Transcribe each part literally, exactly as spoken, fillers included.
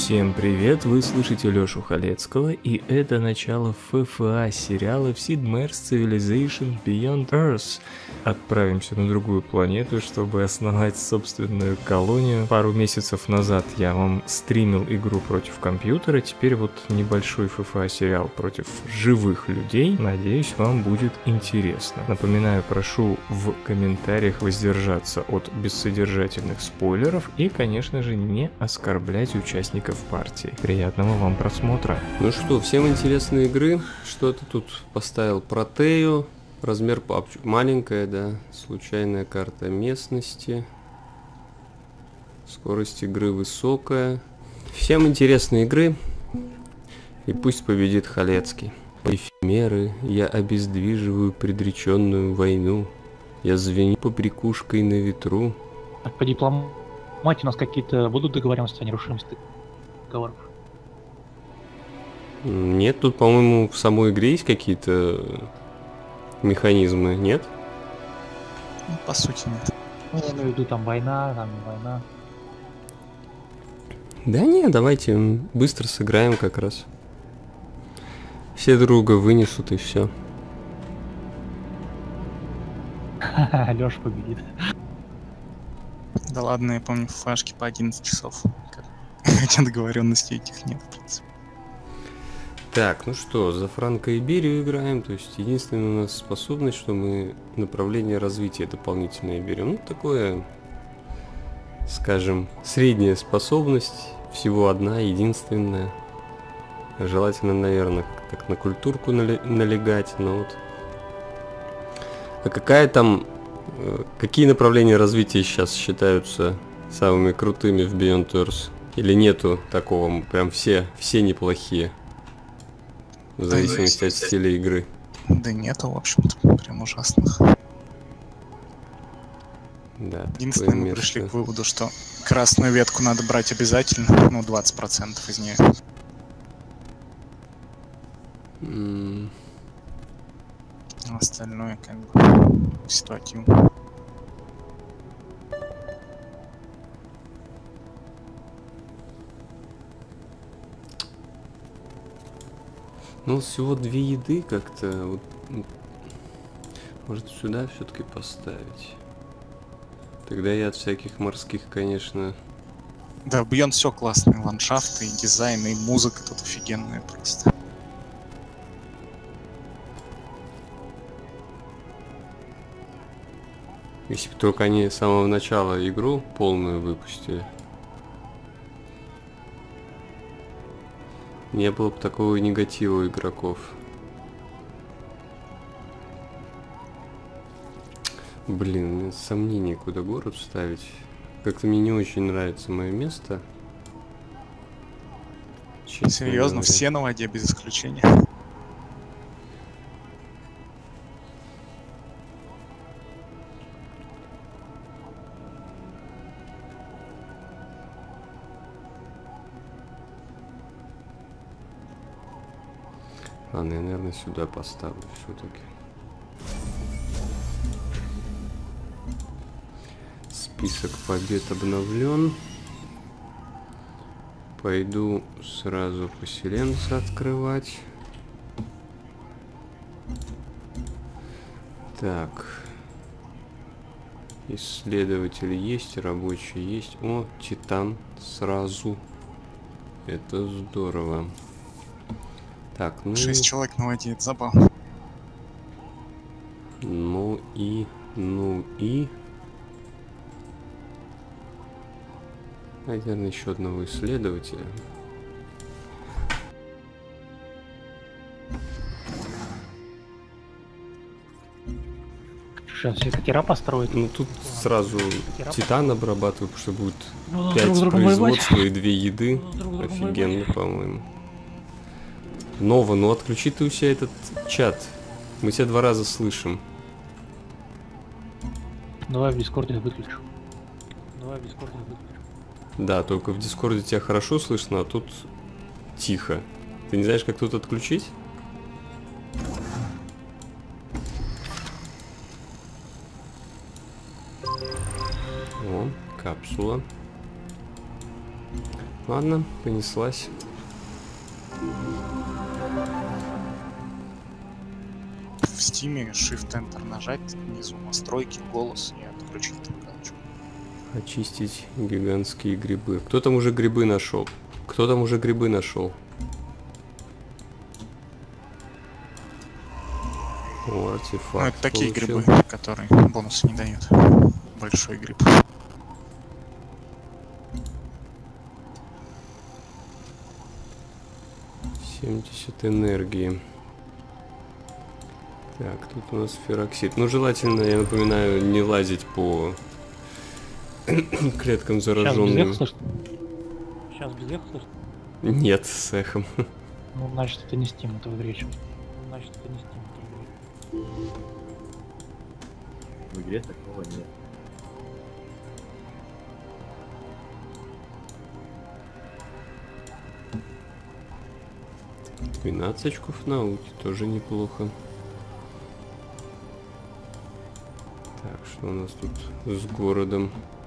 Всем привет, вы слышите Лёшу Халецкого, и это начало ФФА сериала Sid Meier's Civilization Beyond Earth. Отправимся на другую планету, чтобы основать собственную колонию. Пару месяцев назад я вам стримил игру против компьютера, теперь вот небольшой ФФА сериал против живых людей. Надеюсь, вам будет интересно. Напоминаю, прошу в комментариях воздержаться от бессодержательных спойлеров и, конечно же, не оскорблять участников партии. Приятного вам просмотра. Ну что, всем интересные игры. Что ты тут поставил? Протею. Размер папочек маленькая, да. Случайная карта местности. Скорость игры высокая. Всем интересные игры. И пусть победит Халецкий. Эфемеры, я обездвиживаю предреченную войну. Я звеню побрякушкой на ветру. Так, по дипломатии у нас какие-то будут договоренности о нерушимости договоров? Нет, тут, по-моему, в самой игре есть какие-то механизмы, нет? Ну, по сути, нет. Ну, я имею в виду, там война, там не война. Да не, давайте быстро сыграем как раз. Все друга вынесут и все. Лёша победит. Да ладно, я помню флешки по одиннадцать часов. Хотя договоренностей этих нет, в принципе. Так, ну что, за Франко-Иберию играем. То есть единственная у нас способность, что мы направление развития дополнительное берем. Ну, такое, скажем, средняя способность. Всего одна, единственная. Желательно, наверное, так на культурку налегать, но вот. А какая там, какие направления развития сейчас считаются самыми крутыми в Beyond Earth? Или нету такого, прям все, все неплохие? В зависимости да, от стиля игры. Да нету, в общем-то, прям ужасных. Да, единственное, мы пришли к выводу, что красную ветку надо брать обязательно, ну, двадцать процентов из нее. Mm. Остальное, как бы, ситуативно. Ну, всего две еды как-то. Вот, может, сюда все-таки поставить. Тогда я от всяких морских, конечно. Да, в Beyond все классные ландшафты, и дизайн, и музыка тут офигенная просто. Если бы только они с самого начала игру полную выпустили. Не было бы такого негатива у игроков. Блин, у меня сомнения, куда город ставить. Как-то мне не очень нравится мое место. Честно Серьезно, говоря. Все на воде без исключения. Ладно, я, наверное, сюда поставлю все-таки. Список побед обновлен. Пойду сразу поселенца открывать. Так. Исследователи есть, рабочие есть. О, Титан сразу. Это здорово. Так, ну... Шесть человек на воде, это забавно. Ну и... Ну и... Наверное, еще одного исследователя. Сейчас все катера построят. Ну тут сразу катера Титан обрабатываю, потому что будет ну, пять производства и две еды. Ну, офигенно, по-моему. Нова, ну отключи ты у себя этот чат. Мы тебя два раза слышим. Давай в Дискорде выключу. Давай в Дискорде выключу. Да, только в Дискорде тебя хорошо слышно, а тут тихо. Ты не знаешь, как тут отключить? О, капсула. Ладно, понеслась. В Steam Shift-Enter нажать, внизу настройки, голос и отключить эту галочку. Очистить гигантские грибы. Кто там уже грибы нашел? Кто там уже грибы нашел? О, артефакт. Ну, это такие получил. грибы, которые бонусы не дают. Большой гриб. семьдесят энергии. Так, тут у нас фероксид. Ну, желательно, я напоминаю, не лазить по клеткам зараженным. Сейчас без эха слышно? Сейчас без эха слышно? Нет, с эхом. Ну, значит, это не Steam, это в игре сейчас. Значит, это не Steam, это в игре. В игре такого нет. двенадцать очков науки, тоже неплохо. Так, что у нас тут с городом?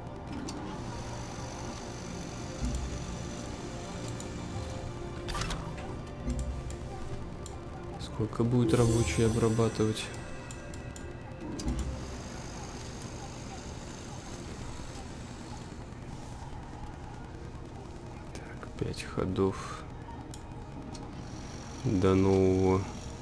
Сколько будет рабочий обрабатывать? Так, пять ходов до нового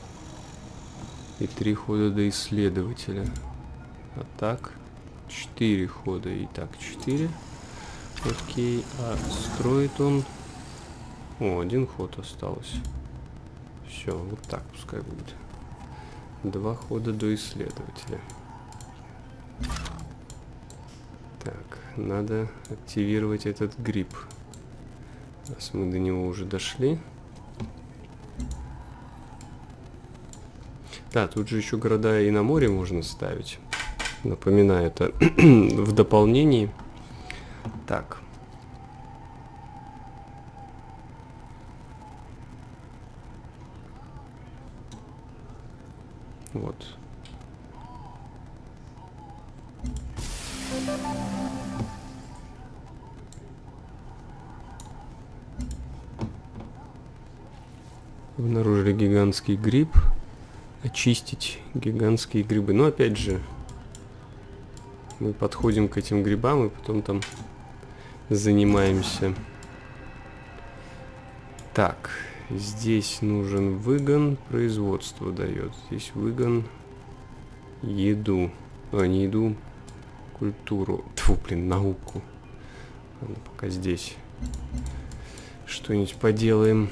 и три хода до исследователя. А так четыре хода. И так четыре. Окей. А строит он... О, один ход осталось. Все, вот так пускай будет. Два хода до исследователя. Так, надо активировать этот гриб. Раз мы до него уже дошли. Да, тут же еще города и на море можно ставить. Напоминаю, это в дополнении. Так. Вот. Обнаружили гигантский гриб. Очистить гигантские грибы. Но опять же, мы подходим к этим грибам и потом там занимаемся. Так, здесь нужен выгон, производство дает. Здесь выгон, еду. А, не еду, культуру. Тьфу, блин, науку. Ладно, пока здесь что-нибудь поделаем.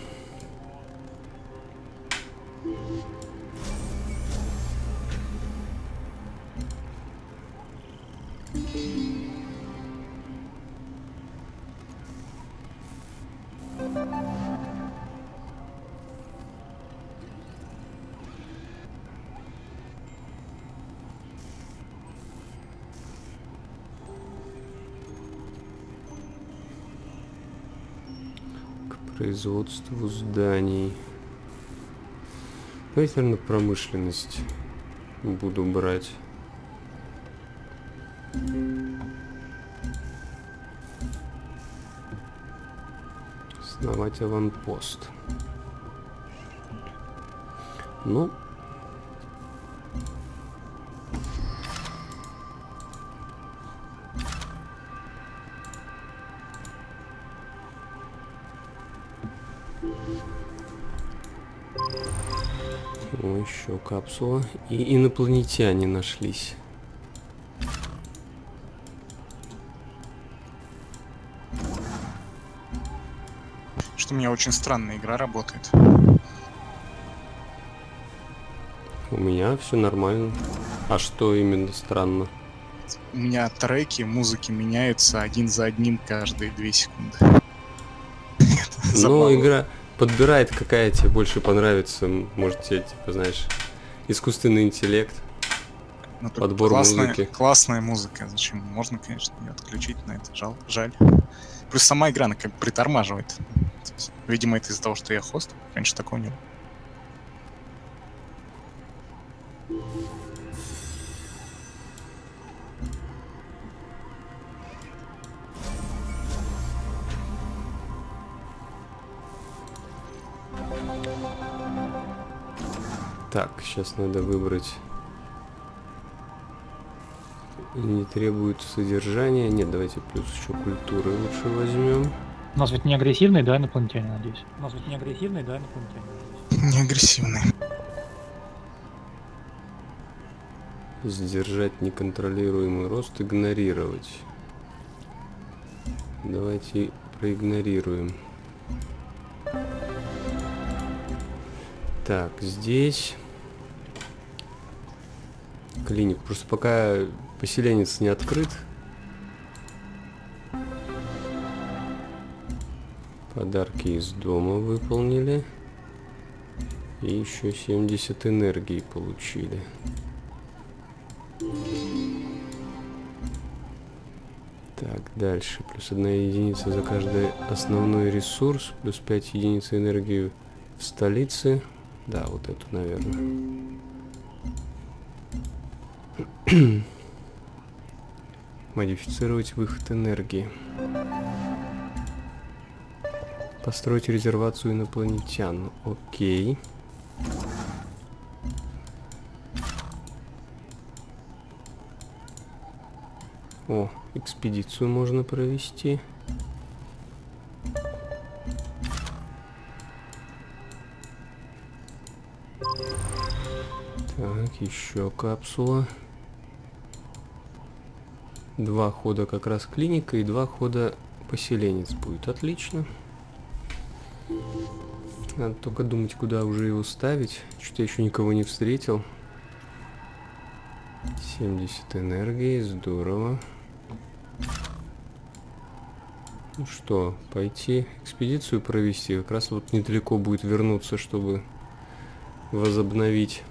Производству зданий. Давайте, наверное, промышленность буду брать. Основать аванпост. Ну. О, еще капсула. И инопланетяне нашлись. Что у меня очень странная игра работает. У меня все нормально. А что именно странно? У меня треки музыки меняются один за одним каждые две секунды. Ну, игра подбирает, какая тебе больше понравится. Может, тебе, типа, знаешь, искусственный интеллект, Ну, тут подбор классная, музыки. классная музыка. Зачем? Можно, конечно, ее отключить, но это жал, жаль. Плюс сама игра, она как бы притормаживает. То есть, видимо, это из-за того, что я хост. Раньше такого не было. Так, сейчас надо выбрать. Не требует содержания. Нет, давайте плюс еще культуры лучше возьмем. У нас ведь не агрессивный, да, инопланетяне, надеюсь? У нас ведь не агрессивный, да, инопланетяне, надеюсь? Не агрессивный. Сдержать неконтролируемый рост, игнорировать. Давайте проигнорируем. Так, здесь клиник. Просто пока поселенец не открыт. Подарки из дома выполнили. И еще семьдесят энергии получили. Так, дальше. Плюс одна единица за каждый основной ресурс. Плюс пять единиц энергии в столице. Да, вот эту, наверное. Модифицировать выход энергии. Построить резервацию инопланетян. Окей. О, экспедицию можно провести. Так, еще капсула. Два хода как раз клиника и два хода поселенец будет. Отлично. Надо только думать, куда уже его ставить. Что-то я еще никого не встретил. семьдесят энергии, здорово. Ну что, пойти экспедицию провести. Как раз вот недалеко будет вернуться, чтобы возобновить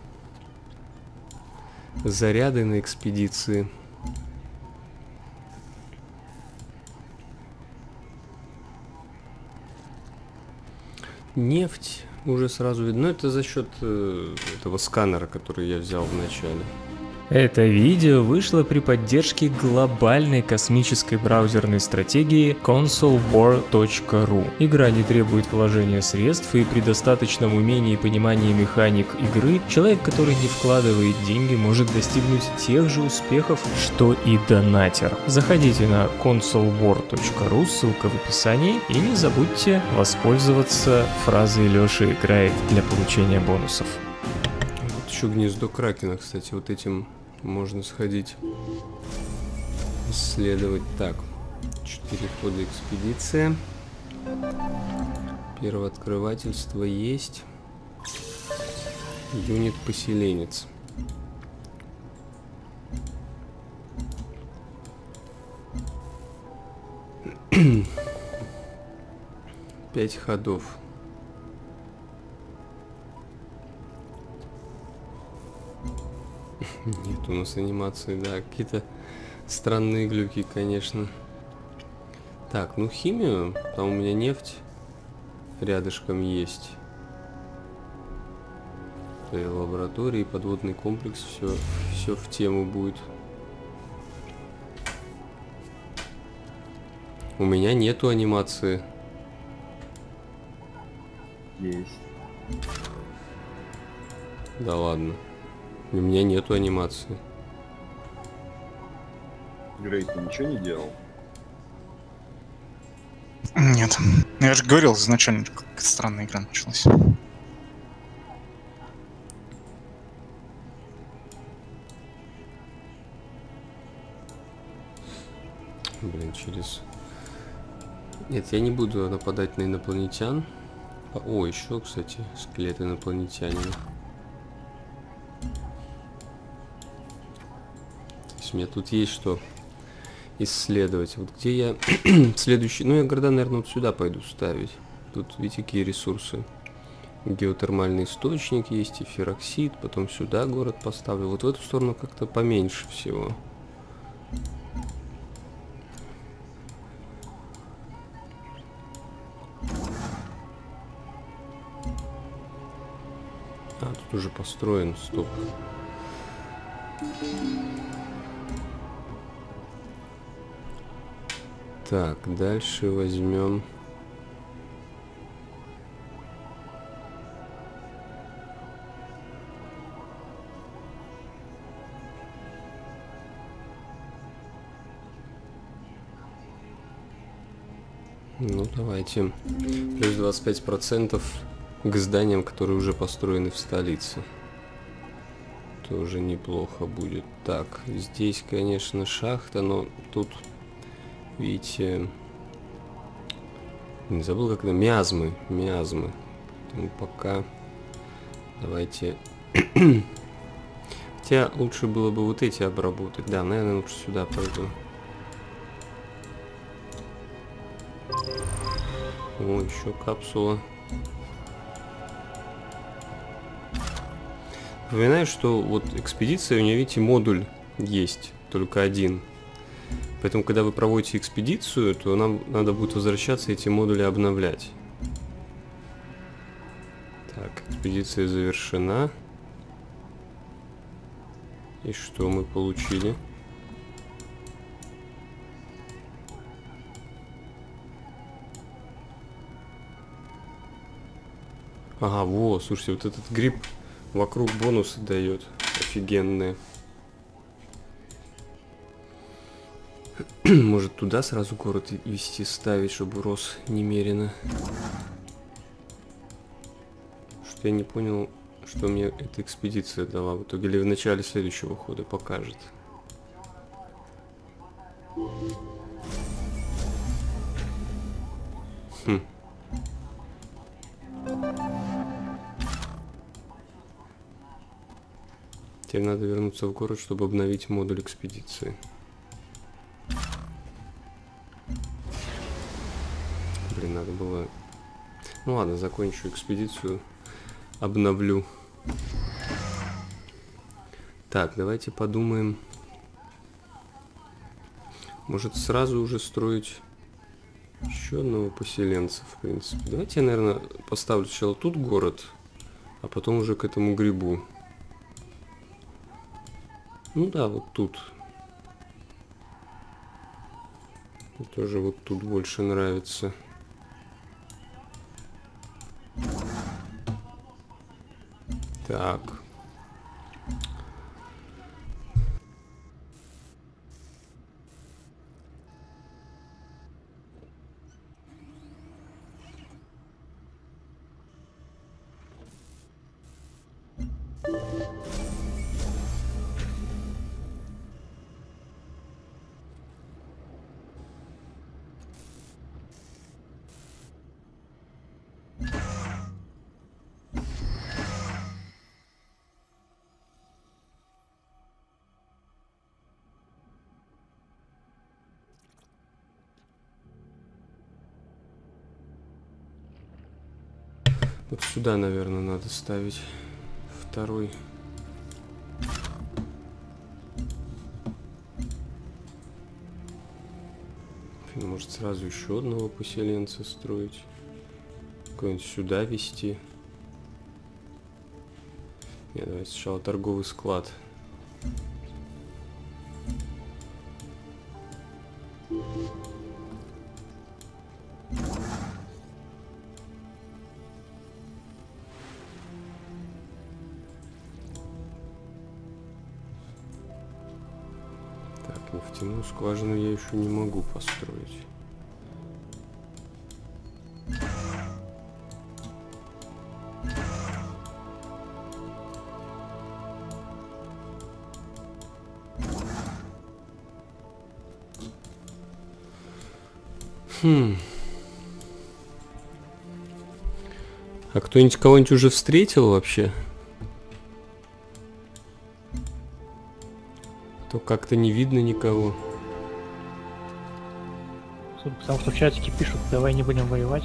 заряды на экспедиции. Нефть уже сразу видно. Но это за счет э, этого сканера, который я взял в начале. Это видео вышло при поддержке глобальной космической браузерной стратегии консоль вор точка ру. Игра не требует вложения средств, и при достаточном умении и понимании механик игры, человек, который не вкладывает деньги, может достигнуть тех же успехов, что и донатер. Заходите на консоль вор точка ру, ссылка в описании, и не забудьте воспользоваться фразой «Лёша играет» для получения бонусов. Вот еще гнездо Кракена, кстати, вот этим можно сходить, исследовать. Так, четыре хода экспедиция. Первооткрывательство есть. Юнит поселенец. Пять ходов. Нет у нас анимации, да, какие-то странные глюки, конечно. Так, ну химию, там у меня нефть рядышком есть. И лаборатории, подводный комплекс, все, все в тему будет. У меня нету анимации. Есть. Да ладно. У меня нету анимации. Грей, ты ничего не делал? Нет. Я же говорил изначально, как странная игра началась. Блин, через... Нет, я не буду нападать на инопланетян. О, еще, кстати, скелет инопланетянина. У меня тут есть что исследовать. Вот где я следующий... Ну, я города, наверное, вот сюда пойду ставить. Тут, видите, какие ресурсы. Геотермальный источник есть, эфироксид. Потом сюда город поставлю. Вот в эту сторону как-то поменьше всего. А, тут уже построен. Стоп. Так, дальше возьмем. Ну, давайте. Плюс двадцать пять процентов к зданиям, которые уже построены в столице. Тоже неплохо будет. Так, здесь, конечно, шахта, но тут, видите, не забыл, как это, миазмы, миазмы. Поэтому пока давайте... Хотя лучше было бы вот эти обработать. Да, наверное, лучше сюда пойду. О, еще капсула. Напоминаю, что вот экспедиция, у нее, видите, модуль есть, только один. Поэтому, когда вы проводите экспедицию, то нам надо будет возвращаться и эти модули обновлять. Так, экспедиция завершена. И что мы получили? Ага, во, слушайте, вот этот гриб вокруг бонусы дает. Офигенные. Может, туда сразу город вести, ставить, чтобы рос немерено. Что я не понял, что мне эта экспедиция дала в итоге, или в начале следующего хода покажет. Хм. Теперь надо вернуться в город, чтобы обновить модуль экспедиции. Блин, надо было... Ну ладно, закончу экспедицию, обновлю. Так, давайте подумаем. Может, сразу уже строить еще одного поселенца, в принципе. Давайте я, наверное, поставлю сначала тут город, а потом уже к этому грибу. Ну да, вот тут. Мне тоже вот тут больше нравится. Так. Вот сюда, наверное, надо ставить второй. Может, сразу еще одного поселенца строить. Какой-нибудь сюда вести. Нет, давайте сначала торговый склад. Нефтяную скважину я еще не могу построить. Хм. А кто-нибудь кого-нибудь уже встретил вообще? То как-то не видно никого. Потому что в чатике пишут, давай не будем воевать.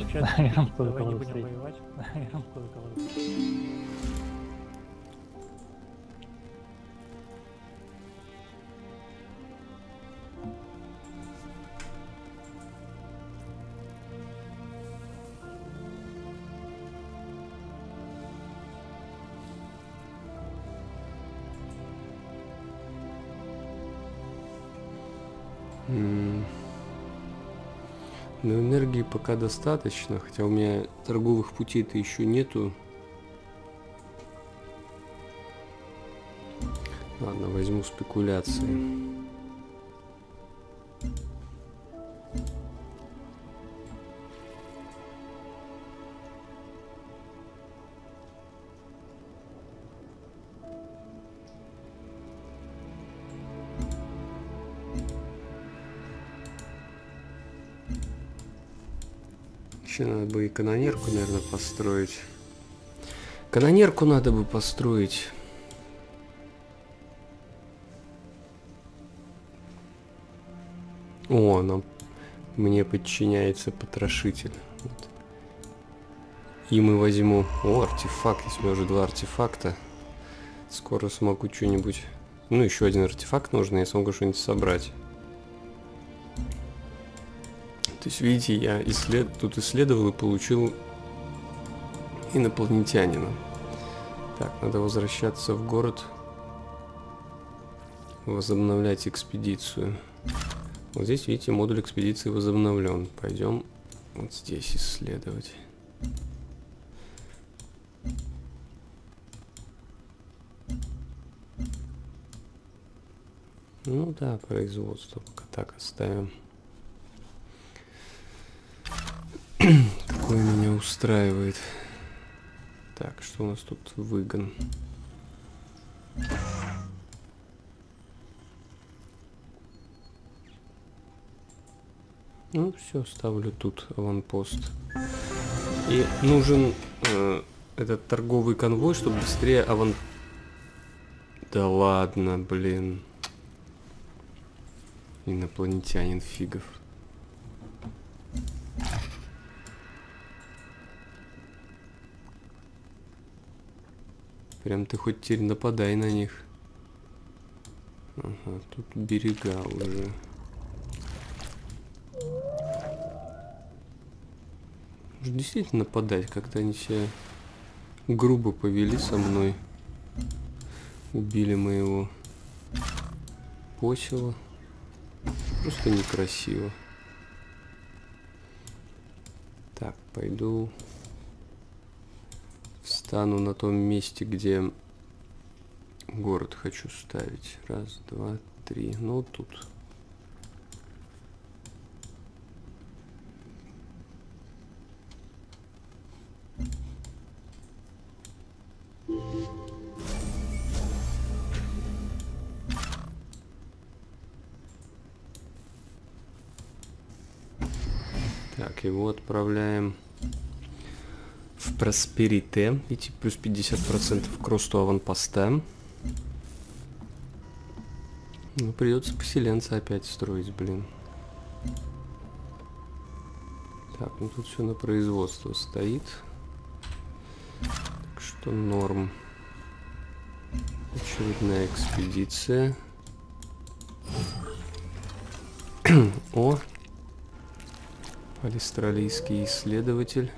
Но энергии пока достаточно, хотя у меня торговых путей-то еще нету. Ладно, возьму спекуляции. Вообще надо бы и канонерку, наверное, построить. Канонерку надо бы построить. О, нам мне подчиняется потрошитель. Вот. И мы возьму... О, артефакт. Если у меня уже два артефакта, скоро смогу что-нибудь... Ну, еще один артефакт нужно, я смогу что-нибудь собрать. То есть, видите, я исслед... тут исследовал и получил инопланетянина. Так, надо возвращаться в город. Возобновлять экспедицию. Вот здесь, видите, модуль экспедиции возобновлен. Пойдем вот здесь исследовать. Ну да, производство пока так оставим. Такое меня устраивает. Так, что у нас тут выгон? Ну, все, ставлю тут аванпост. И нужен э, этот торговый конвой, чтобы быстрее аван... Да ладно, блин. Инопланетянин фигов. Прям ты хоть теперь нападай на них. Ага, тут берега уже. Может действительно нападать, как-то они себя грубо повели со мной. Убили моего посела. Просто некрасиво. Так, пойду встану на том месте, где город хочу ставить. Раз, два, три. Ну, вот тут. Так, его отправляем в Просперите. Видите, плюс пятьдесят процентов к росту аванпоста. Ну, придется поселенца опять строить, блин. Так, ну тут все на производство стоит. Так что норм. Очередная экспедиция. О! Австралийский исследователь.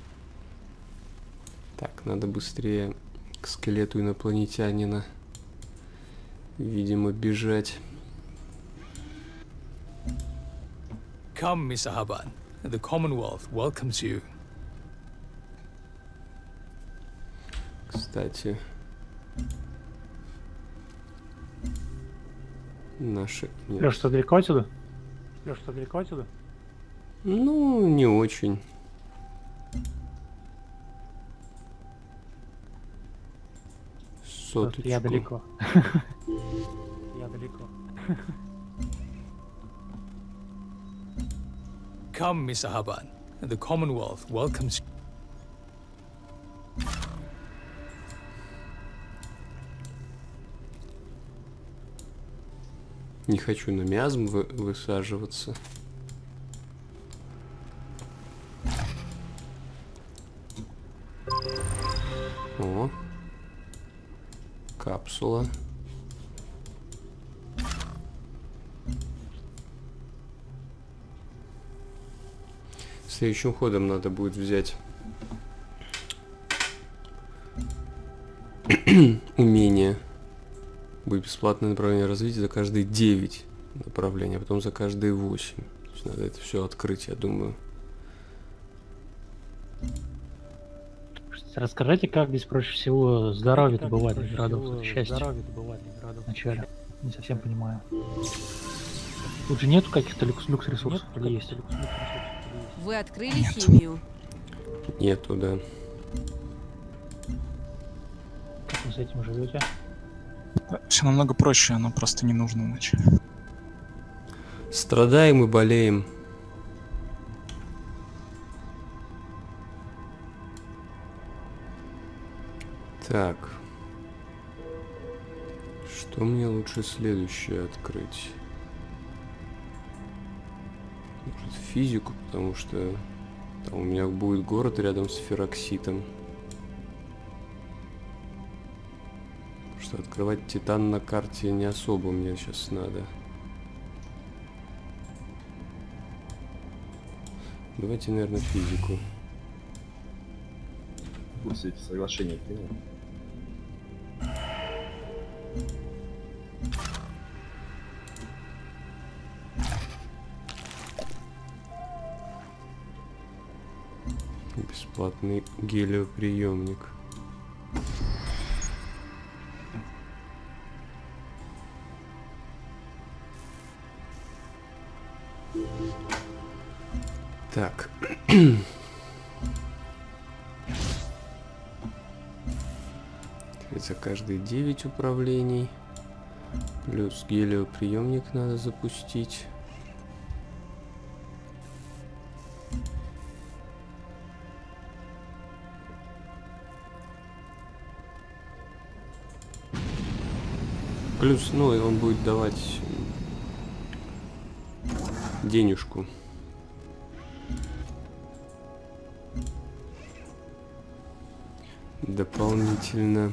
Так, надо быстрее к скелету инопланетянина, видимо, бежать. Come, Mister Haban. The Commonwealth welcomes you. Кстати, наши... Леш, что далеко отсюда? Леш, что далеко отсюда? Ну, не очень. Соточку. Я далеко. Я далеко. Come, Mister Haban. The Commonwealth welcomes you. Не хочу на миазм вы высаживаться. О, капсула. Следующим ходом надо будет взять умение. Будет бесплатное направление развития за каждые девять направлений, а потом за каждые восемь. То есть надо это все открыть, я думаю. Расскажите, как здесь проще всего здоровье добывать для городов, счастье вначале. Не совсем понимаю. Тут же нету каких-то люкс, люкс ресурсов или есть? Вы открыли химию? Нету, да. Как вы с этим живете? Все намного проще, оно просто не нужно иначе. Страдаем и болеем. Так. Что мне лучше следующее открыть? Может, физику, потому что там у меня будет город рядом с Ферокситом. Потому что открывать Титан на карте не особо мне сейчас надо. Давайте, наверное, физику. Курс эти соглашения принял. Бесплатный гелиоприемник. Так. За каждые девять управлений. Плюс гелиоприемник надо запустить. Плюс, ну, и он будет давать денежку. Дополнительно.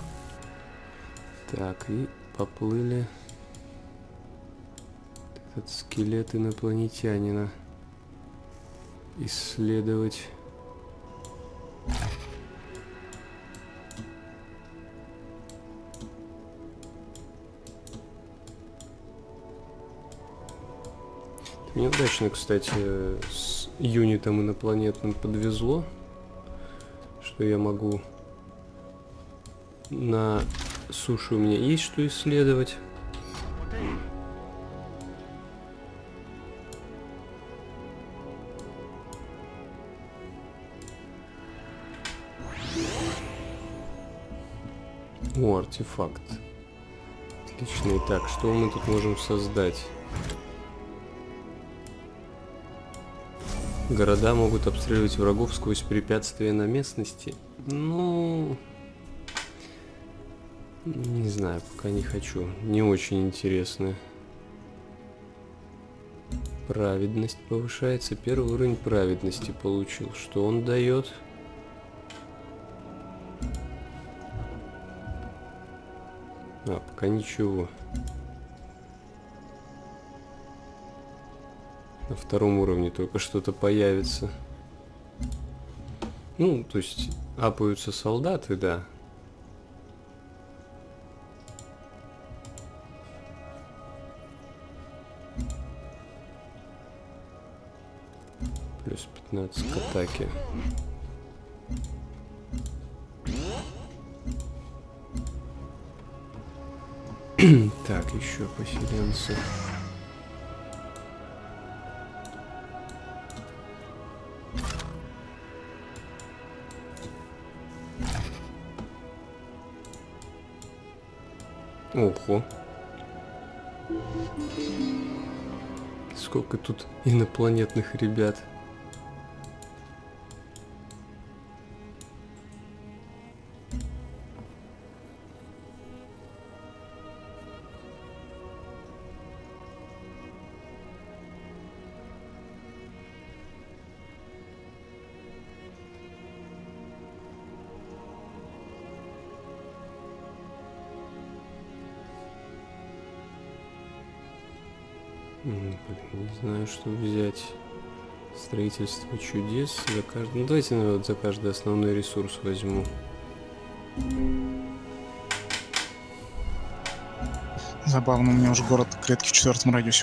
Так, и поплыли. Этот скелет инопланетянина исследовать. Мне удачно, кстати, с юнитом инопланетным подвезло, что я могу на суше, у меня есть что исследовать. О, артефакт. Отлично. Итак, что мы тут можем создать? Города могут обстреливать врагов сквозь препятствия на местности. Ну, не знаю, пока не хочу. Не очень интересно. Праведность повышается. Первый уровень праведности получил. Что он дает? А, пока ничего. На втором уровне только что-то появится. Ну, то есть апаются солдаты, да. Плюс пятнадцать к атаке. Так, еще поселенцы. Ого. Сколько тут инопланетных ребят. Блин, не знаю, что взять. Строительство чудес. За каждый... Ну, давайте, наверное, вот за каждый основной ресурс возьму. Забавно, у меня уже город клетки в четвертом радиусе.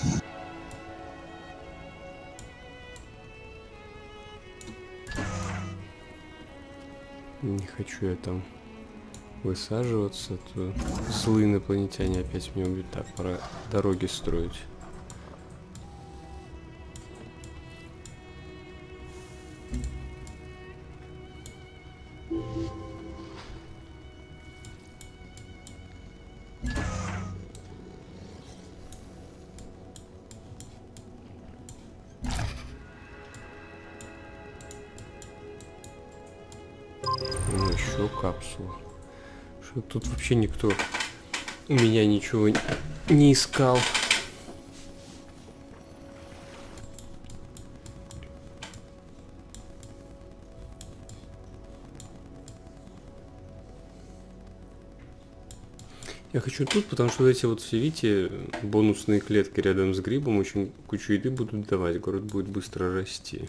Не хочу я там высаживаться, то злые инопланетяне опять меня убьют. Так, пора дороги строить. Ну, еще еще капсулу. Что тут вообще никто у меня ничего не искал. Я хочу тут, потому что вот эти вот все, видите, бонусные клетки рядом с грибом очень кучу еды будут давать. Город будет быстро расти.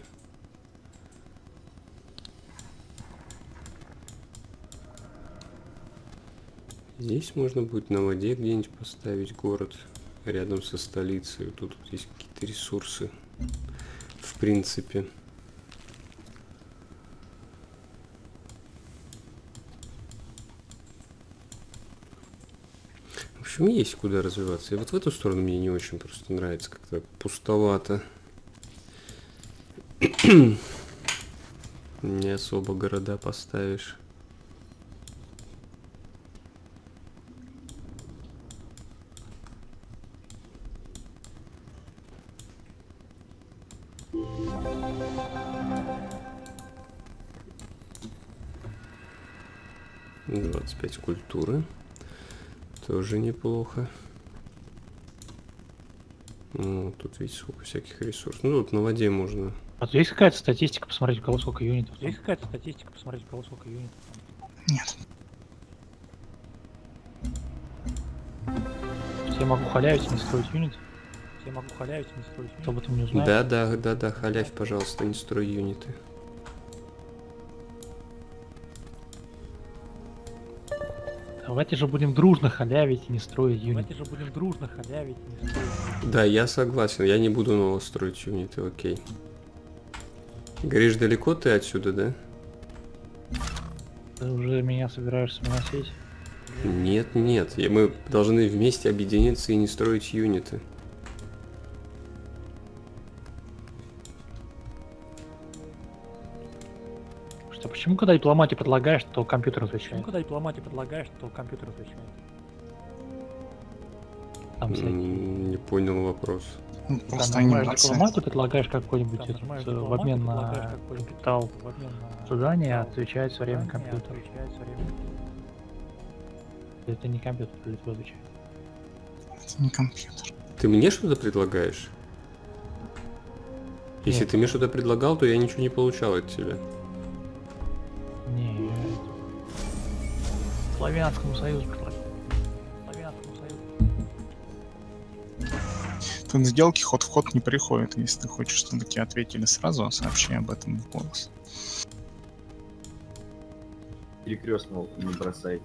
Здесь можно будет на воде где-нибудь поставить город рядом со столицей. Тут вот есть какие-то ресурсы, в принципе. В общем, есть куда развиваться. И вот в эту сторону мне не очень просто нравится, как-то пустовато. Не особо города поставишь. двадцать пять культуры. Тоже неплохо. Ну, тут видите, сколько всяких ресурсов. Ну, тут на воде можно. А тут есть какая-то статистика, посмотреть, у кого сколько юнитов? Есть какая-то статистика, посмотреть, у кого сколько юнитов? Нет. Я могу халявить и не строить юнит. Я могу халявить и не строить юнит. Кто об этом не узнает? Да, да, да, да, халявь, пожалуйста, не строй юниты. Давайте же будем дружно халявить и не строить юнит. Давайте же будем дружно халявить и не строить юнит. Да, я согласен, я не буду нового строить юниты, окей. Говоришь, далеко ты отсюда, да? Ты уже меня собираешься выносить? Нет, нет, и мы должны вместе объединиться и не строить юниты. Что, почему, когда дипломатию предлагаешь, то компьютер отвечает? Почему, когда дипломатию предлагаешь, то компьютер отвечает? Там М, Не понял вопрос. Ну, Когда просто нажимаешь анимация. дипломатию, предлагаешь какой-нибудь Там этот, нажимаешь э, дипломатию, в обмен на предлагаешь какой-нибудь капитал в обмен на задание, капитал отвечает все время задание, компьютер. отвечает всё время. Это не компьютер, для тебя отвечает. Это не компьютер. Ты мне что-то предлагаешь? Если Нет. ты мне что-то предлагал, то я ничего не получал от тебя. Не, Славянскому союзу предлагаю. Славянскому союзу. Тут сделки ход в ход не приходят. Если ты хочешь, чтобы тебе ответили сразу, сообщи об этом в голос. Перекрестного не бросайте.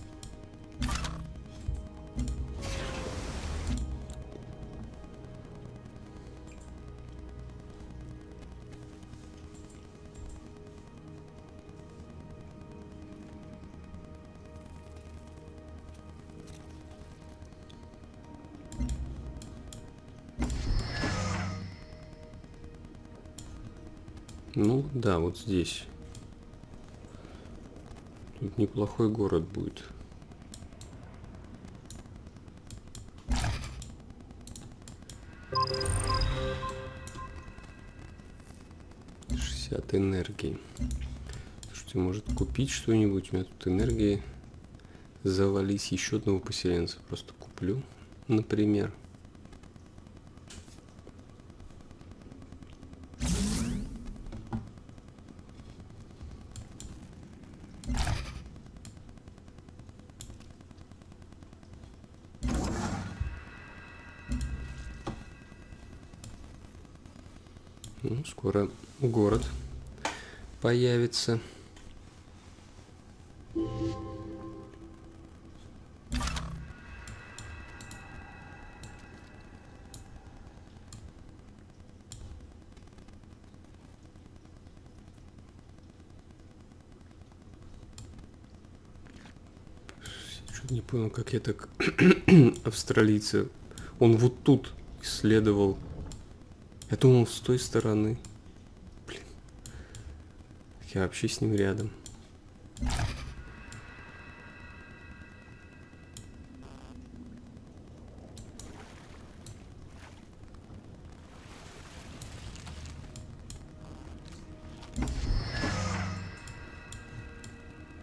Ну да, вот здесь. Тут неплохой город будет. шестьдесят энергии. Слушайте, может купить что-нибудь? У меня тут энергии завались. Еще одного поселенца просто куплю, например. Ну, скоро город появится. Что-то не понял, как я так австралийцы. Он вот тут исследовал. Я думал, с той стороны. Блин. Я вообще с ним рядом.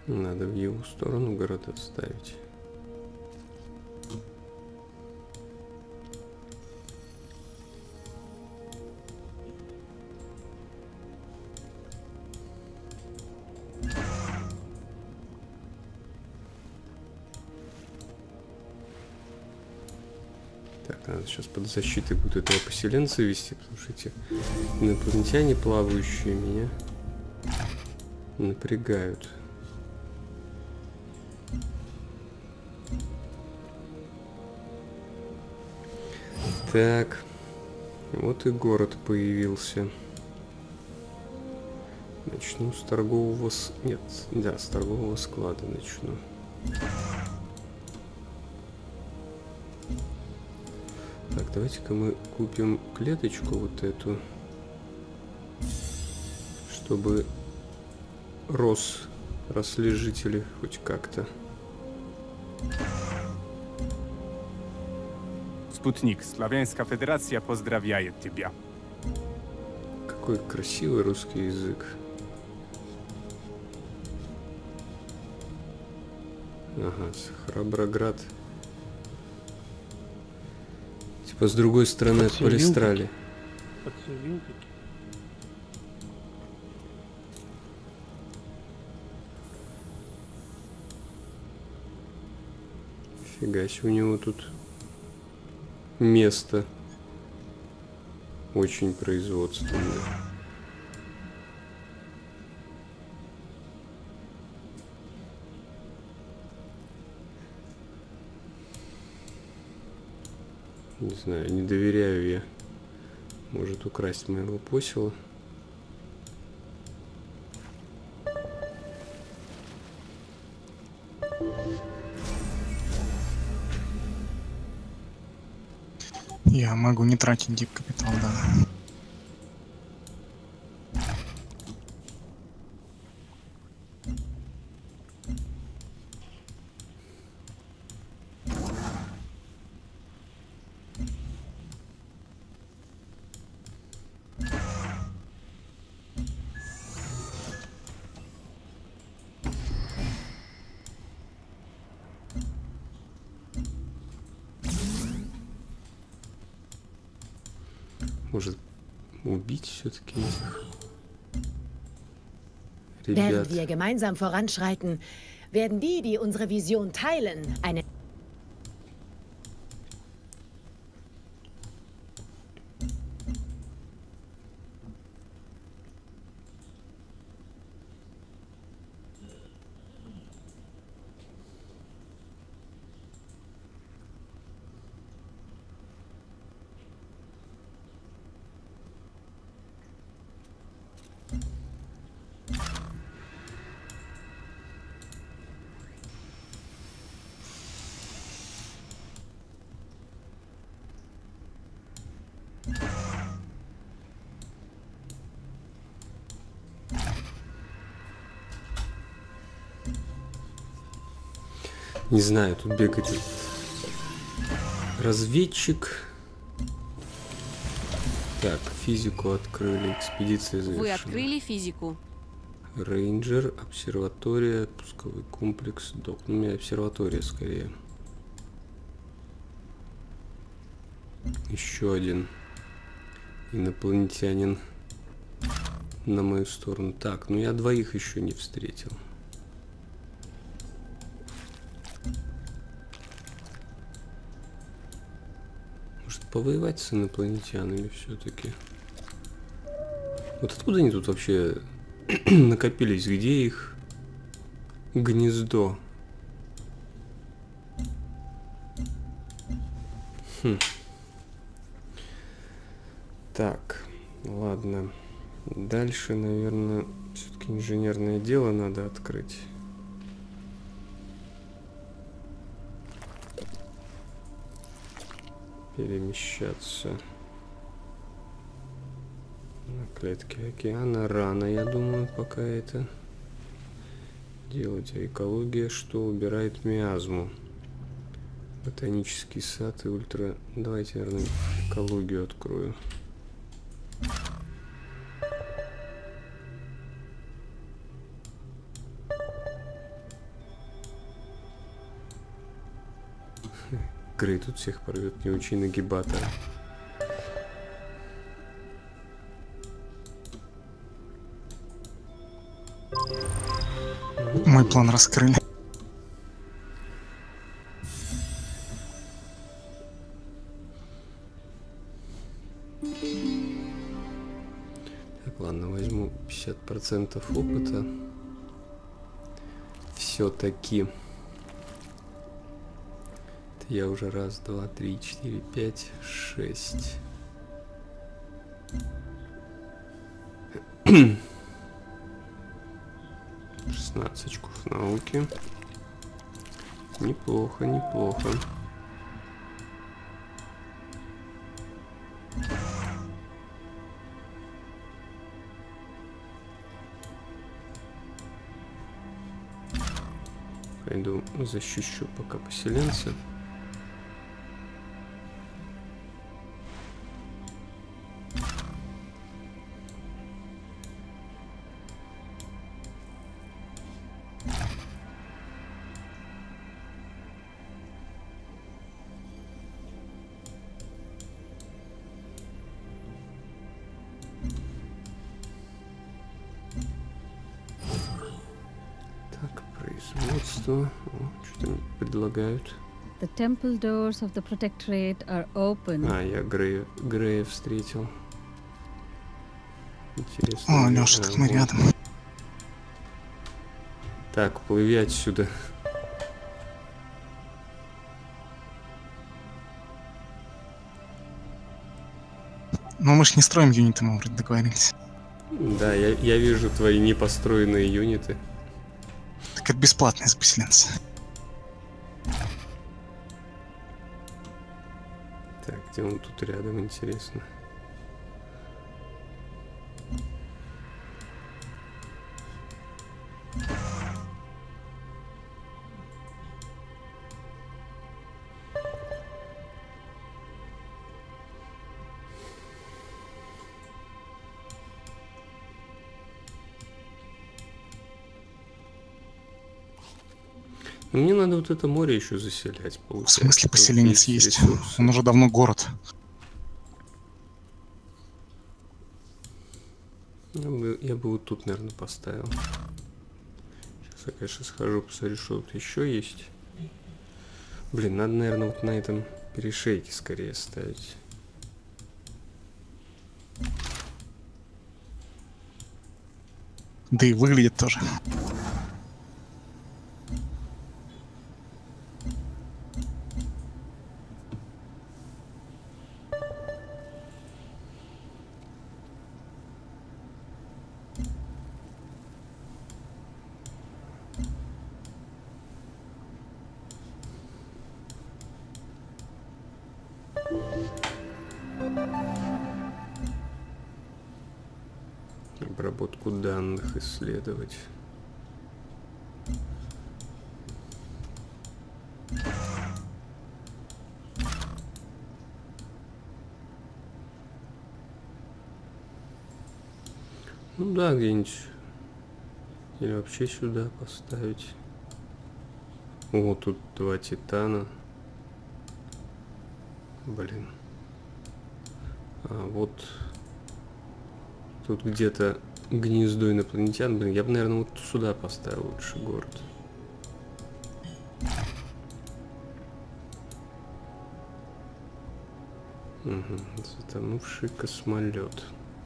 Надо в его сторону город отставить. Так, надо сейчас под защитой будут этого поселенца вести, потому что эти инопланетяне плавающие меня напрягают. Так, вот и город появился. Начну с торгового... С... Нет, да, с торгового склада начну. Так, давайте-ка мы купим клеточку вот эту, чтобы рос, росли жители хоть как-то. Спутник, Славянская Федерация поздравляет тебя. Какой красивый русский язык. Ага, Храброград. Типа с другой стороны от Полистрали. Фига себе, у него тут место очень производственное. Не знаю, не доверяю я. Может украсть моего посела. Я могу не тратить дип капитал, да. Может, убить все-таки их? Während wir gemeinsam voranschreiten, werden die, die unsere Vision teilen, eine... Не знаю, тут бегает разведчик. Так, физику открыли, экспедиция завершена. Вы открыли физику. Рейнджер, обсерватория, пусковой комплекс, док. Ну, у меня обсерватория скорее. Еще один инопланетянин на мою сторону. Так, ну я двоих еще не встретил. Может повоевать с инопланетянами все-таки? Вот откуда они тут вообще накопились? Где их гнездо? Хм. Так, ладно. Дальше, наверное, все-таки инженерное дело надо открыть. Перемещаться на клетке океана. Рано, я думаю, пока это делать. А экология что? Убирает миазму. Ботанический сад и ультра... Давайте, наверное, экологию открою. Грей тут всех порвет, не учи нагибатора. Мой план раскрыли. Так, ладно, возьму пятьдесят процентов опыта. Все-таки. Это я уже раз, два, три, четыре, пять, шесть. шестнадцать очков науки. Неплохо, неплохо. Пойду защищу пока поселенца. Производство. Что-то предлагают. The temple doors of the protectorate are open. А, я Грея, Грея встретил. Интересно. О, Лёша, так мы рядом. Так, плыви отсюда. Ну мы ж не строим юниты, мы вроде договорились. Да, я, я вижу твои непостроенные юниты. Так это бесплатно из поселенца. Так, где он тут рядом, интересно. Мне надо вот это море еще заселять. В смысле поселенец есть? Ресурсы. Он уже давно город. Я бы, я бы вот тут, наверное, поставил. Сейчас я, конечно, схожу, посмотрю, что тут еще есть. Блин, надо, наверное, вот на этом перешейке скорее ставить. Да и выглядит тоже. Обработку данных исследовать. Ну да, где-нибудь. Или вообще сюда поставить. О, тут два титана. Блин. А вот тут где-то гнездо инопланетян. Блин, я бы, наверное, вот сюда поставил лучше город. Угу. Затонувший космолет.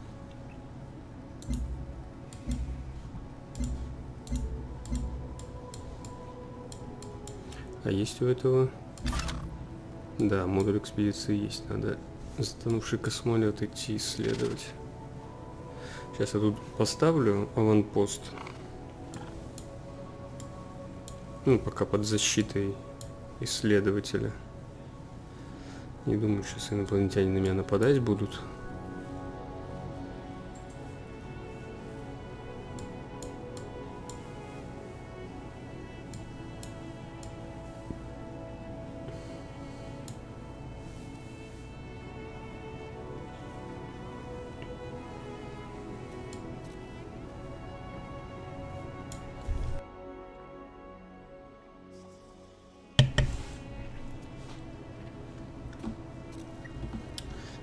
А есть у этого? Да, модуль экспедиции есть. Надо затонувший космолет идти исследовать. Сейчас я тут поставлю аванпост. Ну, пока под защитой исследователя. Не думаю, сейчас инопланетяне на меня нападать будут.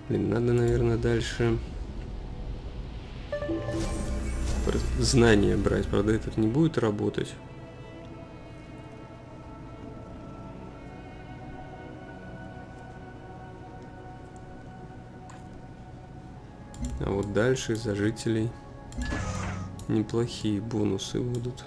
Блин, надо, наверное, дальше знания брать. Правда, этот не будет работать. А вот дальше за жителей неплохие бонусы будут.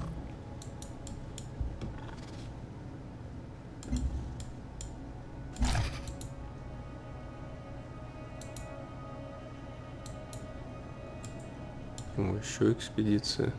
О, еще экспедиция.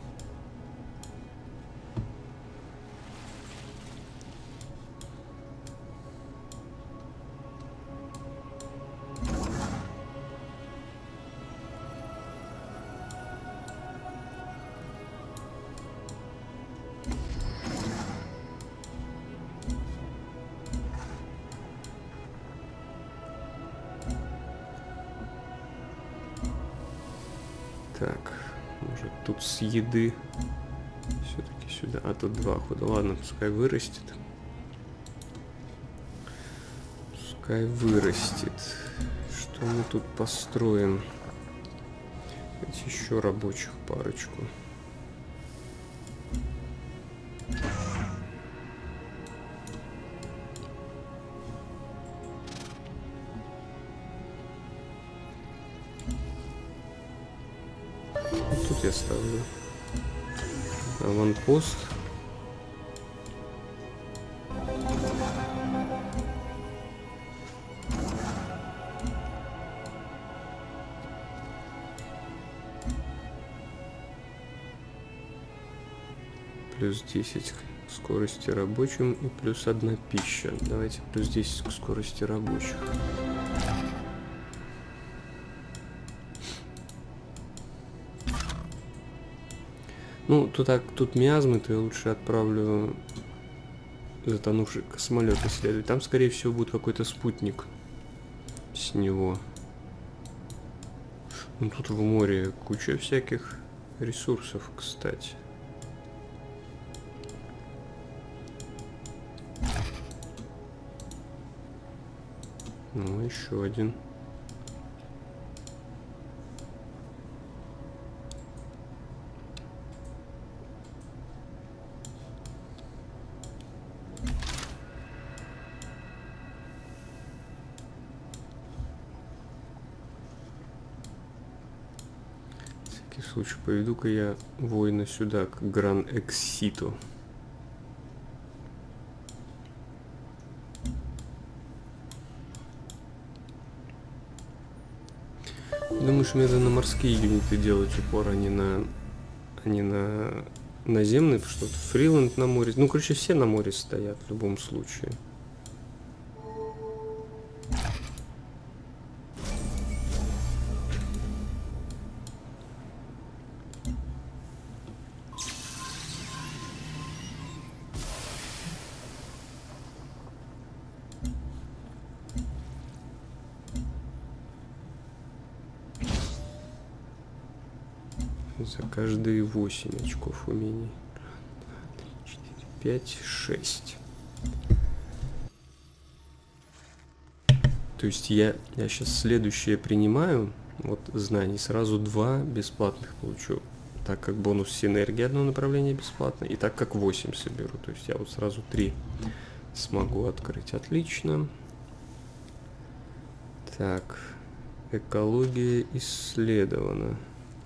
Так, может тут с еды все-таки сюда, а тут два хода. Ладно, пускай вырастет. Пускай вырастет. Что мы тут построим? Хоть еще рабочих парочку. Тут я ставлю аванпост. Плюс десять к скорости рабочим и плюс одна пища. Давайте плюс десять к скорости рабочих. Ну, тут так, тут миазмы, то я лучше отправлю затонувший космолет исследовать. Там, скорее всего, будет какой-то спутник с него. Ну, тут в море куча всяких ресурсов, кстати. Ну, еще один. Случай, поведу-ка я воина сюда, к Гран-Экситу. Думаешь, мне надо на морские юниты делать упор, а не на, а не на наземные, потому что Фриланд на море. Ну, короче, все на море стоят в любом случае. За каждые восемь очков умений. четыре, пять, шесть. То есть я, я сейчас следующее принимаю. Вот знаний. Сразу два бесплатных получу. Так как бонус синергии одно направление бесплатно. И так как восемь соберу. То есть я вот сразу три смогу открыть. Отлично. Так. Экология исследована.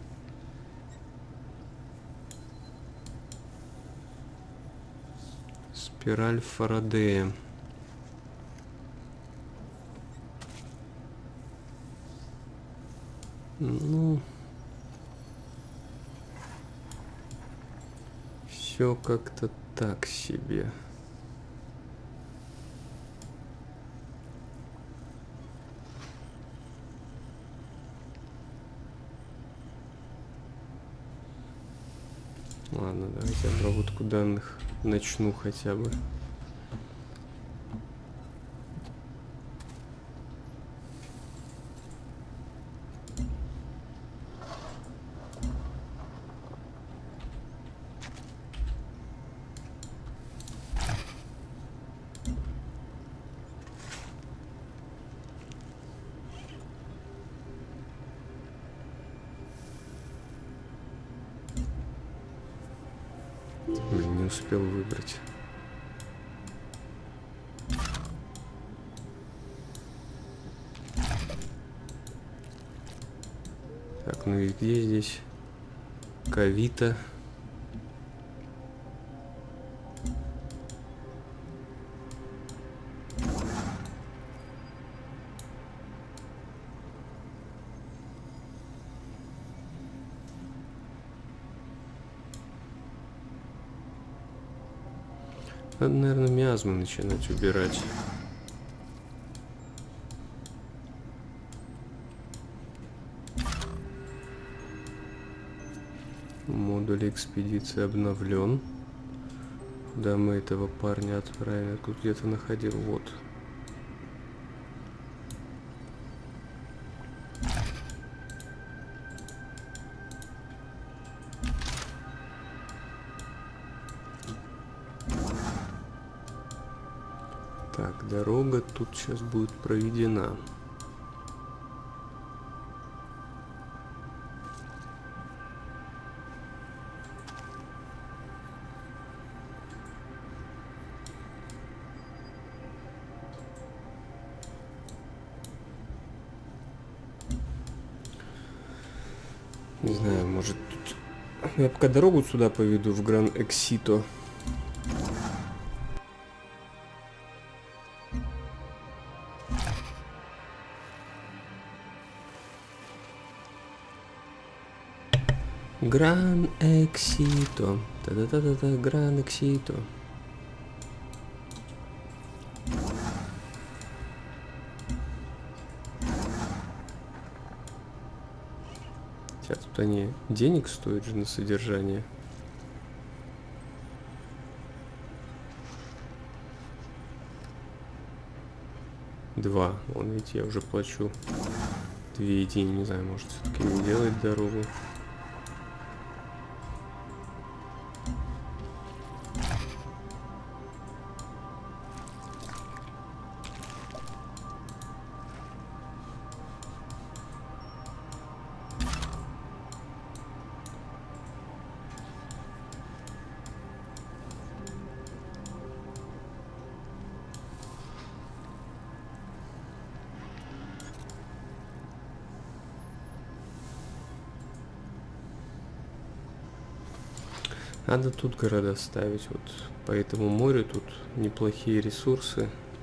Спираль Фарадея. Ну, все как-то так себе. Ладно, давайте обработку данных начну хотя бы. успел выбрать. Так, ну и где здесь Кавита? Надо, наверное, миазмы начинать убирать. Модуль экспедиции обновлен. Куда мы этого парня отправим? Я тут где-то находил. Вот. Так, дорога тут сейчас будет проведена. Не знаю, может тут... Я пока дорогу сюда поведу, в Гран-Эксито. Гран-Эксито. Та-да-да-да-да, Гран-Эксито. Хотя тут они денег стоят же на содержание. Два. Вон, видите, я уже плачу две единицы. Не знаю, может все-таки не делать дорогу. Надо тут города ставить. Вот по этому морю тут неплохие ресурсы.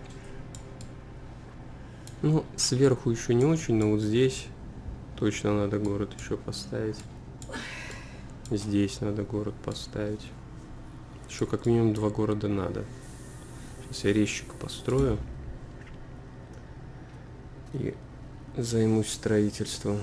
Ну, сверху еще не очень, но вот здесь точно надо город еще поставить. Здесь надо город поставить. Еще как минимум два города надо. Сейчас я резчик построю. И займусь строительством.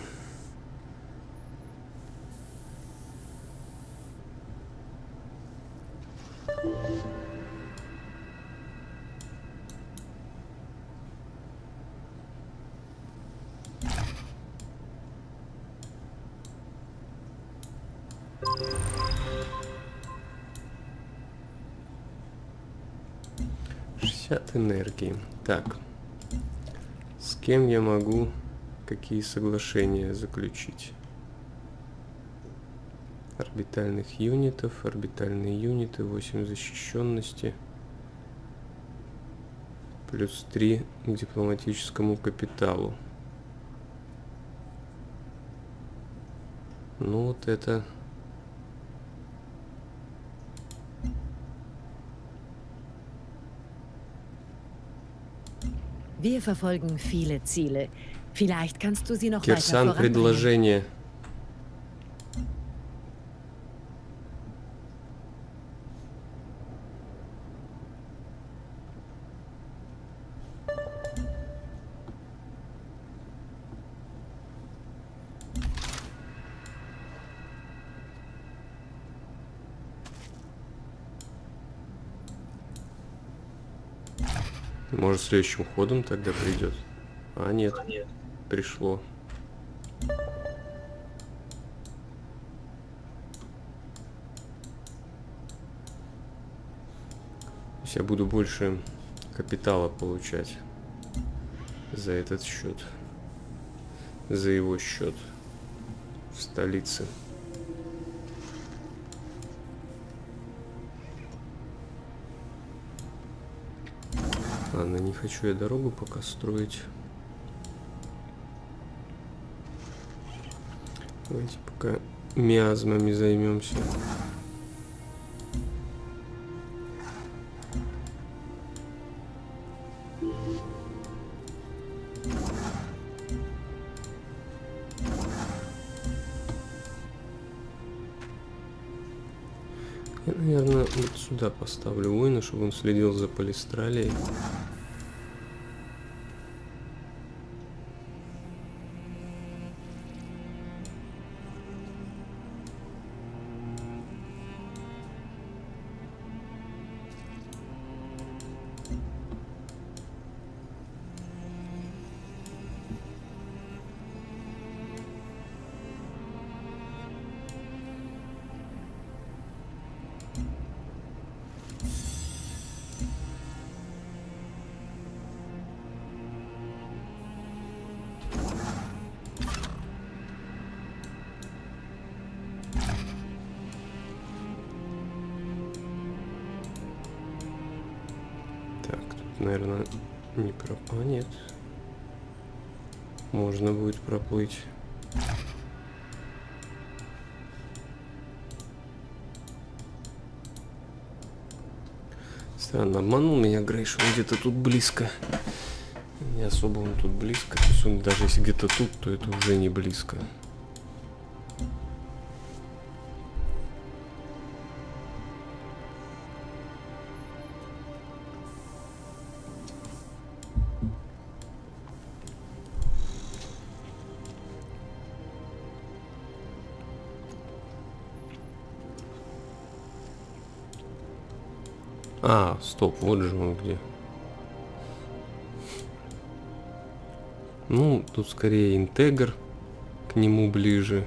шестьдесят энергии. Так. С кем я могу какие соглашения заключить? Орбитальных юнитов, орбитальные юниты, восемь защищенности. Плюс три к дипломатическому капиталу. Ну вот это... Wir verfolgen viele Ziele. Vielleicht kannst du sie noch Кирсан, weiter предложение. Может, следующим ходом тогда придет? А, нет. А, нет. Пришло. То есть я буду больше капитала получать за этот счет. За его счет в столице. Ладно, не хочу я дорогу пока строить. Давайте пока миазмами займемся. Я, наверное, вот сюда поставлю воина, чтобы он следил за Полистралией. Наверное, не проп... А, нет. Можно будет проплыть. Странно, обманул меня Грейш, он где-то тут близко. Не особо он тут близко. То есть он даже если где-то тут, то это уже не близко. А, стоп, вот же он где. Ну, тут скорее интегр, к нему ближе.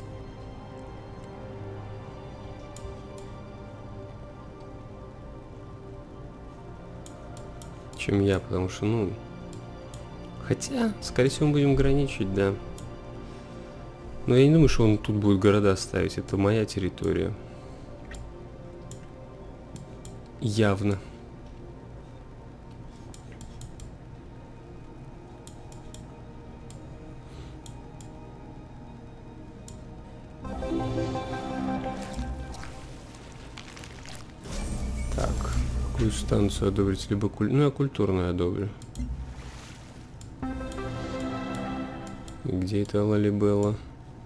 Чем я, потому что, ну... Хотя, скорее всего, мы будем граничить, да. Но я не думаю, что он тут будет города ставить, это моя территория. Явно. Так, какую станцию одобрить? Либо куль... Ну, я культурную одобрю. И где это Лалибелла?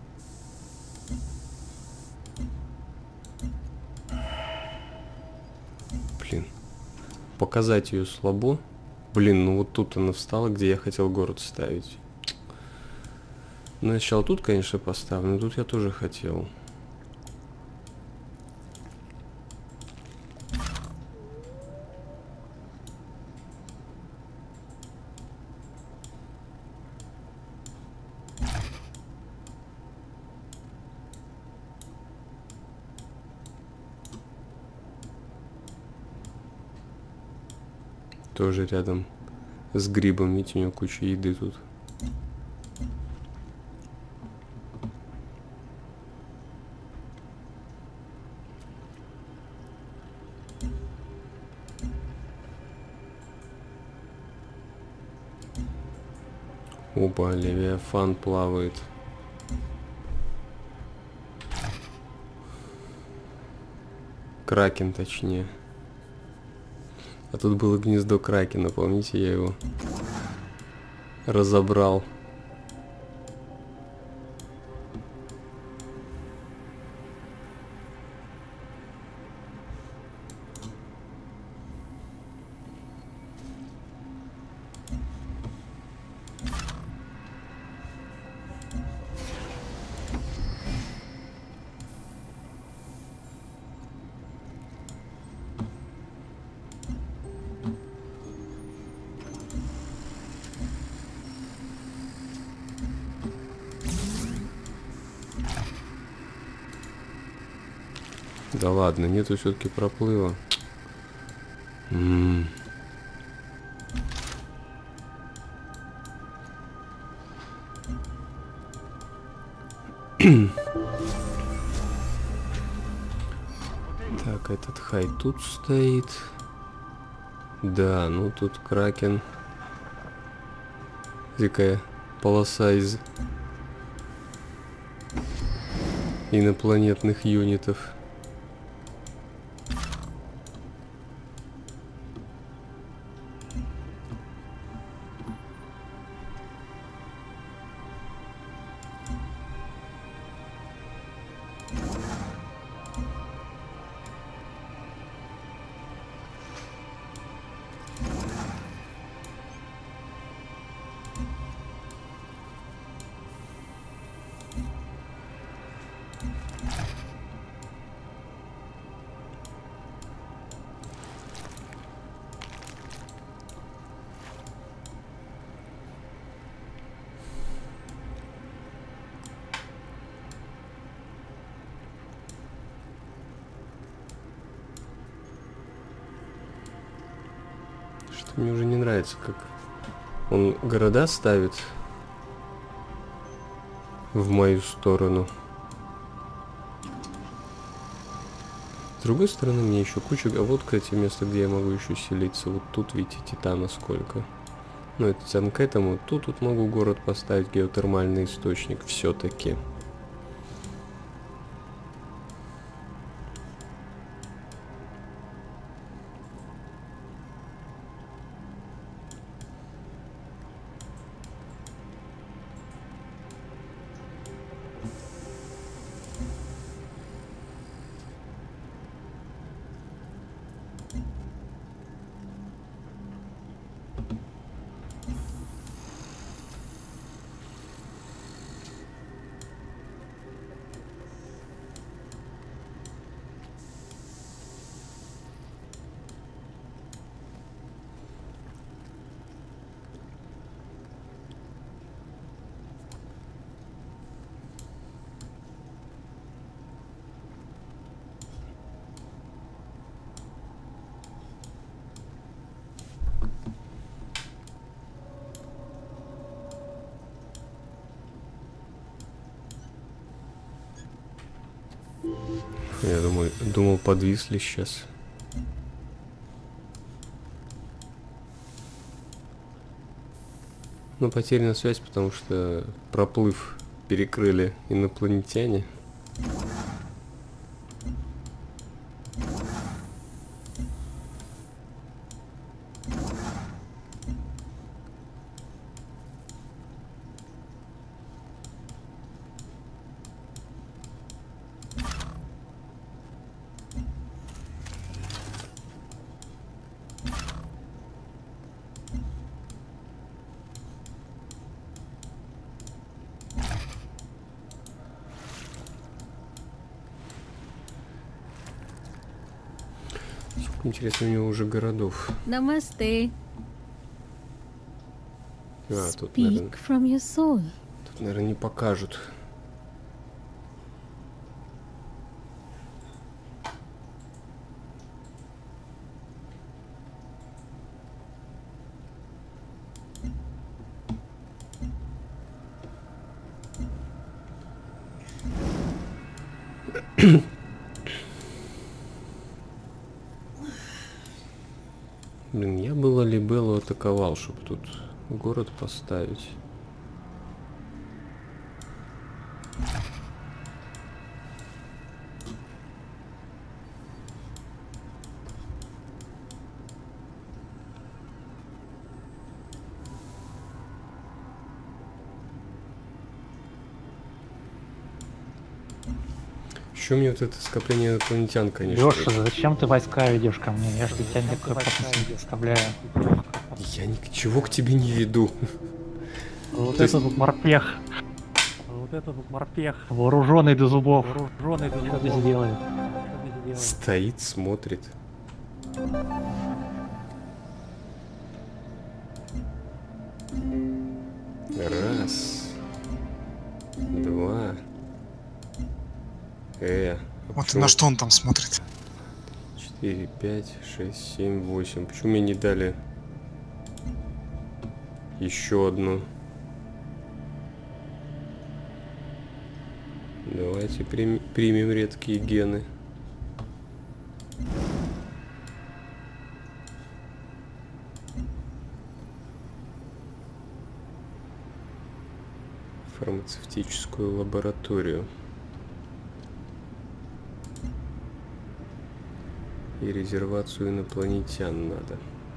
Показать ее слабо. Блин, ну вот тут она встала, где я хотел город ставить. Ну, я сначала тут, конечно, поставлю, но тут я тоже хотел. Тоже рядом с грибом, видите, у него куча еды тут. Опа, Левиафан плавает. Кракен, точнее. А тут было гнездо кракена, помните, я его разобрал. Да ладно, нету все-таки проплыва. М-м. Так, этот хай тут стоит. Да, ну тут Кракен. Такая полоса из инопланетных юнитов. Мне уже не нравится, как он города ставит в мою сторону. С другой стороны, мне еще куча... А вот, кстати, место, где я могу еще селиться. Вот тут, видите, титана сколько. Ну, это там к этому. Тут, тут могу город поставить, геотермальный источник. Все-таки. Я думаю, думал, подвисли сейчас. Но потеряна связь, потому что проплыв перекрыли инопланетяне. Интересно, у него уже городов. Намасте. А, тут, Speak наверное, from your soul. тут, наверное, не покажут. Блин, я было ли Беллу атаковал, чтобы тут город поставить. Еще мне вот это скопление инопланетян, конечно. Леша, зачем ты войска ведешь ко мне? Я же тебя никакой опасности не представляю. Я ничего к тебе не веду. Вот это есть... вот морпех. Вот это вот морпех. Вооруженный до зубов. Вооруженный до зубов. Что здесь делает? Стоит, смотрит. Раз. Два. Э. Вот и на что он там смотрит. Четыре, пять, шесть, семь, восемь. Почему мне не дали еще одну? Давайте прим примем редкие гены. Фармацевтическую лабораторию. И резервацию инопланетян надо.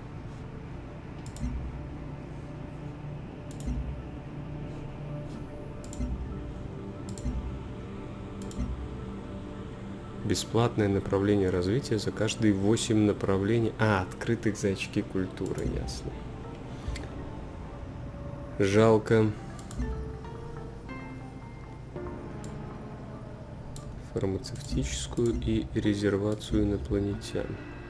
Бесплатное направление развития за каждые восемь направлений. А, открытых за очки культуры, ясно. Жалко. Фармацевтическую и резервацию инопланетян.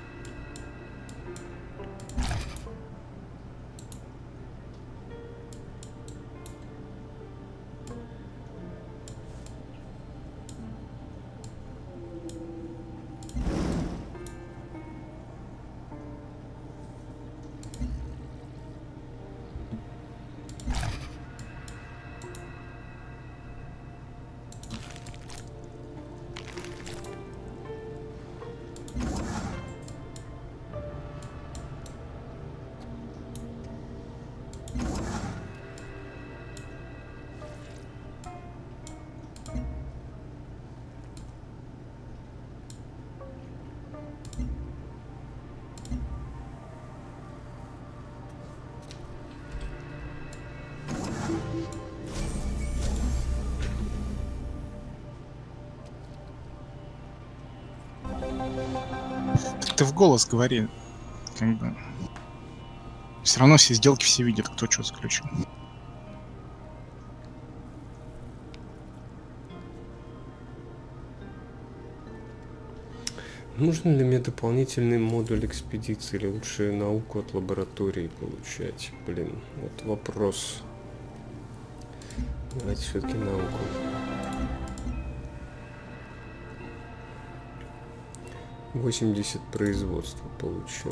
Так ты в голос говори, как бы. Все равно все сделки все видят, кто что заключил. Нужен ли мне дополнительный модуль экспедиции или лучше науку от лаборатории получать? Блин, вот вопрос. Давайте все-таки науку. восемьдесят производства получу.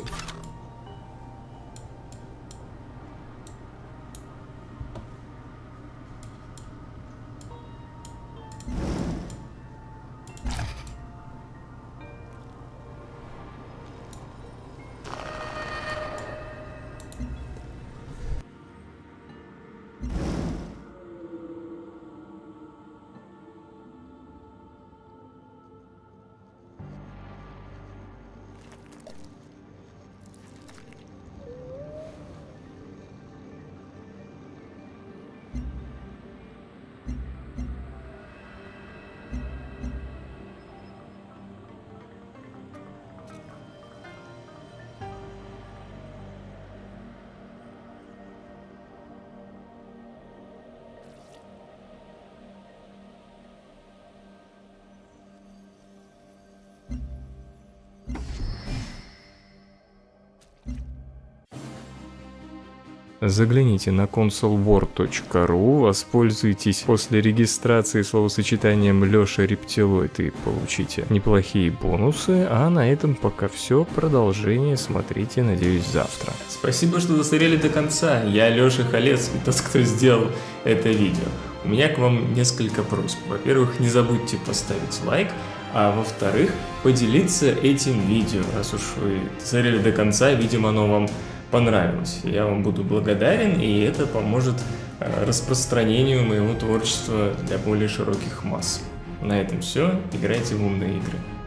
Загляните на консол вор точка ру, воспользуйтесь после регистрации словосочетанием Лёша Рептилоид и получите неплохие бонусы, а на этом пока все. Продолжение смотрите, надеюсь, завтра. Спасибо, что досмотрели до конца. Я Лёша Халец, и тот, кто сделал это видео. У меня к вам несколько просьб. Во-первых, не забудьте поставить лайк, а во-вторых, поделиться этим видео. Раз уж вы досмотрели до конца, видимо, оно вам понравилось. Я вам буду благодарен, и это поможет распространению моего творчества для более широких масс. На этом все. Играйте в умные игры.